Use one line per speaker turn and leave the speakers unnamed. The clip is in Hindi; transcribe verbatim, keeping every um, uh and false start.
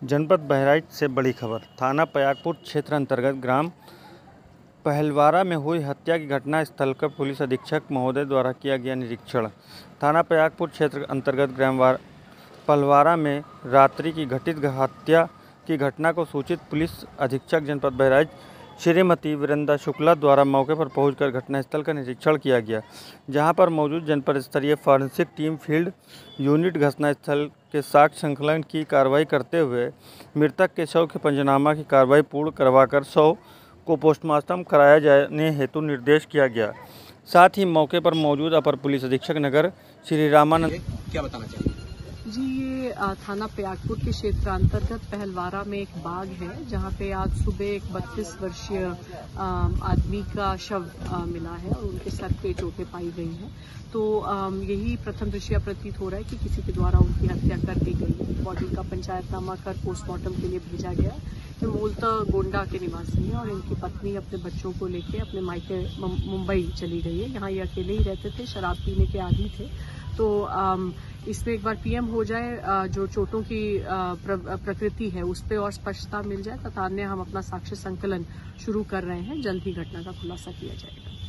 जनपद बहराइच से बड़ी खबर। थाना पयागपुर क्षेत्र अंतर्गत ग्राम पहलवारा में हुई हत्या की घटना स्थल का पुलिस अधीक्षक महोदय द्वारा किया गया निरीक्षण। थाना पयागपुर क्षेत्र अंतर्गत ग्राम पहलवारा में रात्रि की घटित हत्या की घटना को सूचित पुलिस अधीक्षक जनपद बहराइच श्रीमती वीरेंद्र शुक्ला द्वारा मौके पर पहुंचकर घटनास्थल का निरीक्षण किया गया, जहां पर मौजूद जनपद स्तरीय फॉरेंसिक टीम फील्ड यूनिट घटनास्थल के साक्ष्य संकलन की कार्रवाई करते हुए मृतक के शव के पंचनामा की कार्रवाई पूर्ण करवाकर शव को पोस्टमार्टम कराया जाने हेतु निर्देश किया गया। साथ ही मौके पर मौजूद अपर पुलिस अधीक्षक नगर श्री रामानंद
क्या बताना चाहिए
जी। ये थाना पयागपुर के क्षेत्र अंतर्गत पहलवारा में एक बाग है, जहाँ पे आज सुबह एक बत्तीस वर्षीय आदमी का शव आ, मिला है और उनके सर पे चोटें पाई गई हैं। तो यही प्रथम दृष्टया प्रतीत हो रहा है कि किसी के द्वारा उनकी हत्या कर दी गई है। बॉडी का पंचायतनामा कर पोस्टमार्टम के लिए भेजा गया। ये मूलतः गोंडा के निवासी हैं और इनकी पत्नी अपने बच्चों को लेके अपने मायके मुंबई चली गई है। यहाँ ये अकेले ही रहते थे, शराब पीने के आदी थे। तो इसमें एक बार पीएम हो जाए, जो चोटों की प्रकृति है उस पर और स्पष्टता मिल जाए, तथा अन्य हम अपना साक्ष्य संकलन शुरू कर रहे हैं। जल्द ही घटना का खुलासा किया जाएगा।